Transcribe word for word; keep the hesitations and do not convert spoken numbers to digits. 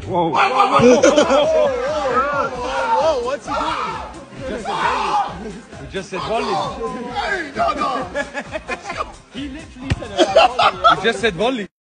Whoa. Whoa, whoa, whoa, whoa, whoa, whoa, what's he doing? We just said volley. Hey, no, no. He literally said about volley. We just said volley.